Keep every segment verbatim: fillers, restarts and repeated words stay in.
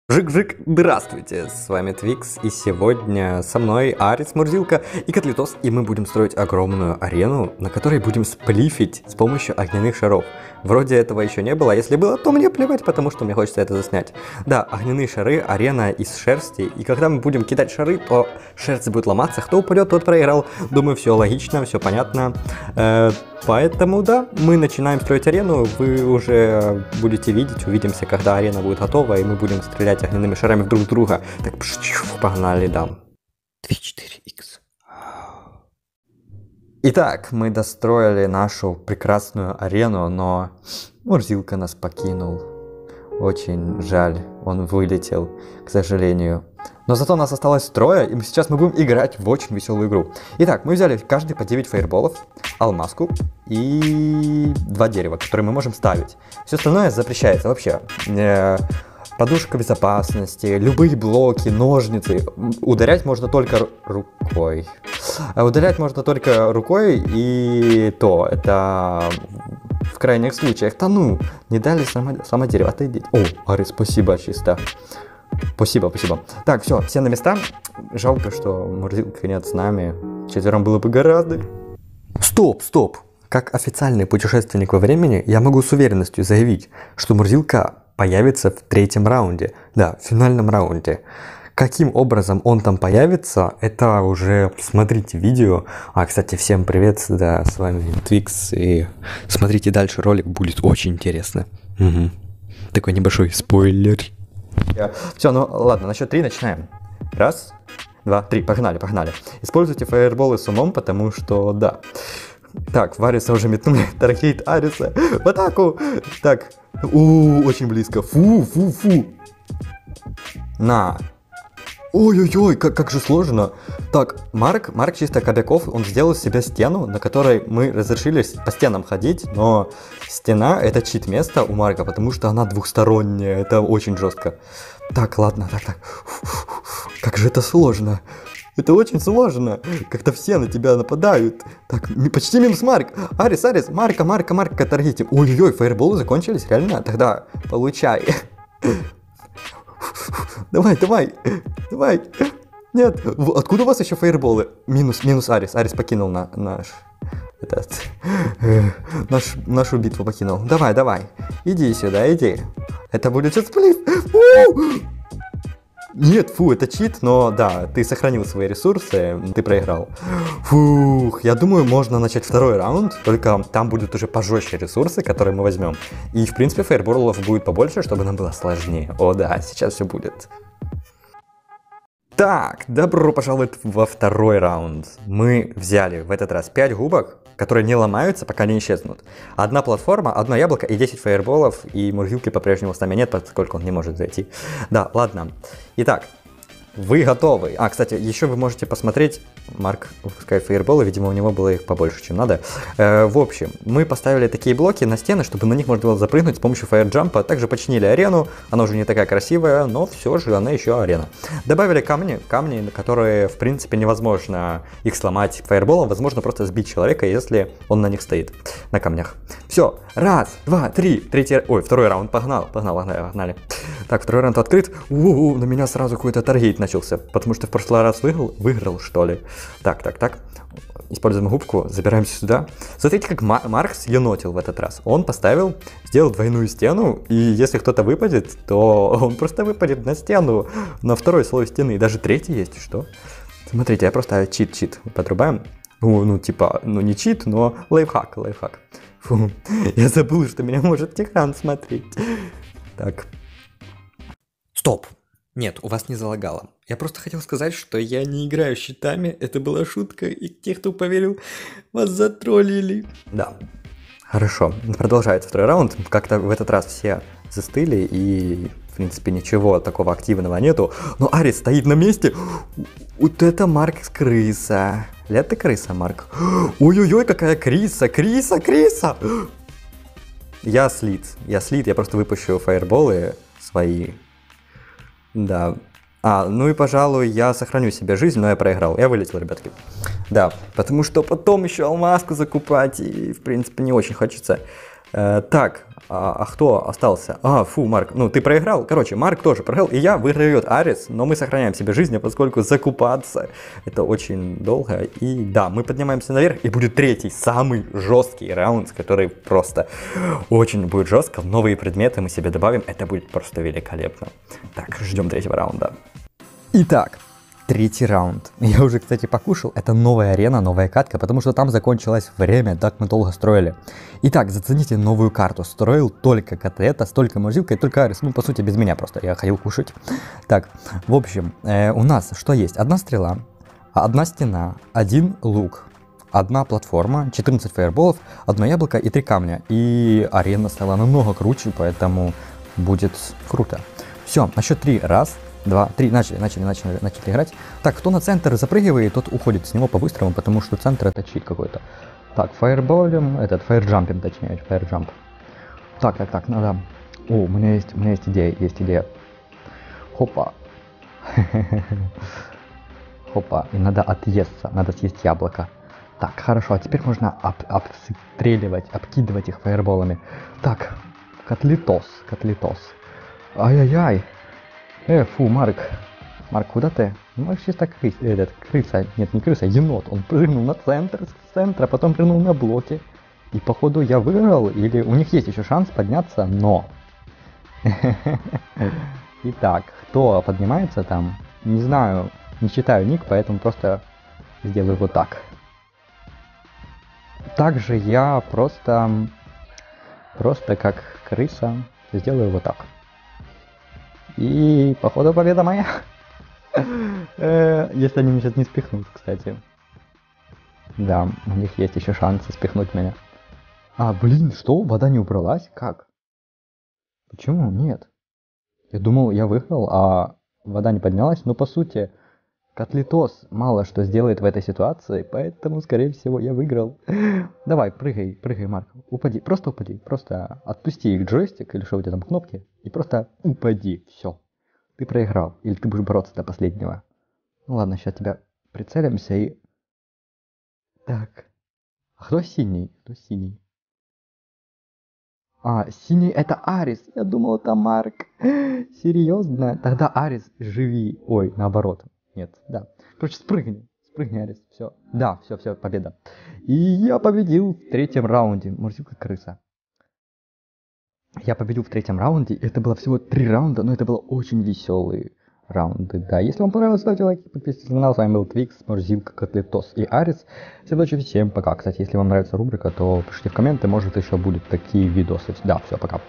Жик-жик, здравствуйте, с вами Твикс, и сегодня со мной Арис, Мурзилка и Котлетос, и мы будем строить огромную арену, на которой будем сплифить с помощью огненных шаров. Вроде этого еще не было, а если было, то мне плевать, потому что мне хочется это заснять. Да, огненные шары, арена из шерсти, и когда мы будем кидать шары, то шерсть будет ломаться, кто упадет, тот проиграл. Думаю, все логично, все понятно. Э, поэтому да, мы начинаем строить арену, вы уже будете видеть, увидимся, когда арена будет готова, и мы будем стрелять огненными шарами друг в друга. Так, погнали, да. две четыре икс. Итак, мы достроили нашу прекрасную арену, но Мурзилка нас покинул. Очень жаль, он вылетел, к сожалению. Но зато нас осталось трое, и сейчас мы будем играть в очень веселую игру. Итак, мы взяли каждый по девять фаерболов, алмазку и два дерева, которые мы можем ставить. Все остальное запрещается вообще. Подушка безопасности, любые блоки, ножницы. Ударять можно только рукой. А удалять можно только рукой, и то, это в крайних случаях. Да ну, не дали само, само дерево, отойдите. О, Арис, спасибо, чисто. Спасибо, спасибо. Так, все, все на места. Жалко, что Мурзилка нет с нами. Четвером было бы гораздо. Стоп, стоп. Как официальный путешественник во времени, я могу с уверенностью заявить, что Мурзилка появится в третьем раунде. Да, в финальном раунде. Каким образом он там появится, это уже смотрите видео. А, кстати, всем привет, да, с вами Твикс, и смотрите дальше, ролик будет очень интересно. Угу. Такой небольшой спойлер. Все, ну ладно, на счет три начинаем. Раз, два, три, погнали, погнали. Используйте фаерболы с умом, потому что, да. Так, в Ариса уже метнули, таргет Ариса, в атаку. Так, у, очень близко, фу, фу, фу. На. Ой-ой-ой, как, как же сложно. Так, Марк, Марк чисто Кобяков, он сделал себе стену, на которой мы разрешили по стенам ходить, но стена это чит-место у Марка, потому что она двухсторонняя, это очень жестко. Так, ладно, так, так. Как же это сложно. Это очень сложно, когда все на тебя нападают. Так, почти минус Марк. Арис, Арис, Марка, Марка, Марка, таргетим. Ой-ой-ой, фаерболы закончились, реально? Тогда получай. Давай, давай, давай. Нет, откуда у вас еще фаерболы? Минус, минус Арис. Арис покинул на, наш, этот, наш, нашу битву покинул. Давай, давай, иди сюда, иди. Это будет сейчас сплив. Нет, фу, это чит, но да, ты сохранил свои ресурсы, ты проиграл. Фух, я думаю, можно начать второй раунд, только там будут уже пожестче ресурсы, которые мы возьмем. И, в принципе, фаерболов будет побольше, чтобы нам было сложнее. О да, сейчас все будет. Так, добро пожаловать во второй раунд. Мы взяли в этот раз пять губок, которые не ломаются, пока не исчезнут. Одна платформа, одно яблоко и десять фаерболов, и Мурзилки по-прежнему с нами нет, поскольку он не может зайти. Да, ладно. Итак, вы готовы. А, кстати, еще вы можете посмотреть, Марк выпускает фаерболы, видимо, у него было их побольше, чем надо. Э, в общем, мы поставили такие блоки на стены, чтобы на них можно было запрыгнуть с помощью фаерджампа. Также починили арену, она уже не такая красивая, но все же она еще арена. Добавили камни, камни, которые, в принципе, невозможно их сломать фаерболом, возможно просто сбить человека, если он на них стоит, на камнях. Все, раз, два, три, третий, ой, второй раунд, погнал, погнал, погнали, погнали. Так, второй раунд открыт. У-у-у, на меня сразу какой-то таргет начался, потому что в прошлый раз выиграл, выиграл что ли. Так, так, так. Используем губку, забираемся сюда. Смотрите, как Марк съенотил в этот раз. Он поставил, сделал двойную стену, и если кто-то выпадет, то он просто выпадет на стену, на второй слой стены. И даже третий есть, что? Смотрите, я просто чит-чит подрубаем. Ну, ну, типа, ну не чит, но лайфхак, лайфхак. Фу, я забыл, что меня может Тихан смотреть. Так. Стоп. Нет, у вас не залагало. Я просто хотел сказать, что я не играю щитами, это была шутка, и те, кто поверил, вас затроллили. Да, хорошо, продолжается второй раунд. Как-то в этот раз все застыли, и, в принципе, ничего такого активного нету. Но Арис стоит на месте. Вот это Марк крыса. Лет ты крыса, Марк. Ой-ой-ой, какая криса, криса, криса. Я слит, я слит, я просто выпущу фаерболы свои. Да. А, ну и, пожалуй, я сохраню себе жизнь, но я проиграл. Я вылетел, ребятки. Да, потому что потом еще алмазку закупать, и, в принципе, не очень хочется. Э, так, а, а кто остался? А, фу, Марк, ну ты проиграл. Короче, Марк тоже проиграл, и я выиграет Арис, но мы сохраняем себе жизни, поскольку закупаться это очень долго. И да, мы поднимаемся наверх, и будет третий, самый жесткий раунд, который просто очень будет жестко. Новые предметы мы себе добавим, это будет просто великолепно. Так, ждем третьего раунда. Итак, третий раунд. Я уже, кстати, покушал. Это новая арена, новая катка, потому что там закончилось время, так мы долго строили. Итак, зацените новую карту. Строил только Котлета, столько Мурзилка и только Арис. Ну, по сути, без меня просто. Я ходил кушать. Так, в общем, э, у нас что есть? Одна стрела, одна стена, один лук, одна платформа, четырнадцать фаерболов, одно яблоко и три камня. И арена стала намного круче, поэтому будет круто. Все, на счет три. Раз, два, три. Начали, начали, начали, начали играть. Так, кто на центр запрыгивает, тот уходит с него по-быстрому, потому что центр это чит какой-то. Так, фаерболем, этот, фаерджампим, точнее, фаерджамп. Так, так, так, надо... О, у меня есть, у меня есть идея, есть идея. Хопа. Хопа, и надо отъесться, надо съесть яблоко. Так, хорошо, а теперь можно об, обстреливать, обкидывать их фаерболами. Так, котлетос, котлетос. Ай-яй-яй. Э, фу, Марк. Марк, куда ты? Ну, чисто крыс, этот, крыса, нет, не крыса, енот. Он прыгнул на центр, с центра, потом прыгнул на блоке. И походу я выиграл, или у них есть еще шанс подняться, но... Итак, кто поднимается там? Не знаю, не читаю ник, поэтому просто сделаю вот так. Также я просто... Просто как крыса сделаю вот так. И походу победа моя. Если они меня сейчас не спихнут, кстати. Да, у них есть еще шансы спихнуть меня. А, блин, что? Вода не убралась? Как? Почему? Нет. Я думал, я выиграл, а вода не поднялась. Но по сути, Котлетос мало что сделает в этой ситуации, поэтому, скорее всего, я выиграл. Давай, прыгай, прыгай, Марк. Упади, просто упади. Просто отпусти джойстик, или что у тебя там кнопки, и просто упади. Все. Ты проиграл. Или ты будешь бороться до последнего. Ну ладно, сейчас тебя прицелимся и... Так. А кто синий? Кто синий? А, синий это Арис. Я думал, это Марк. Серьезно? Тогда Арис, живи. Ой, наоборот. Нет, да. Короче, спрыгни. Спрыгни, Арис. Все. Да, все, все, победа. И я победил в третьем раунде. Мурзилка крыса. Я победил в третьем раунде. Это было всего три раунда, но это было очень веселые раунды. Да, если вам понравилось, ставьте лайки, подписывайтесь на канал. С вами был Твикс, Мурзилка, Котлетос и Арис. Всем удачи, всем пока. Кстати, если вам нравится рубрика, то пишите в комменты, может еще будут такие видосы. Да, все, пока.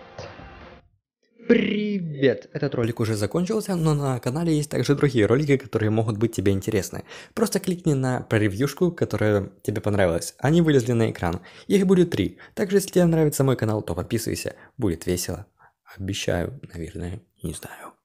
Привет! Этот ролик уже закончился, но на канале есть также другие ролики, которые могут быть тебе интересны. Просто кликни на превьюшку, которая тебе понравилась. Они вылезли на экран. Их будет три. Также, если тебе нравится мой канал, то подписывайся. Будет весело. Обещаю, наверное, не знаю.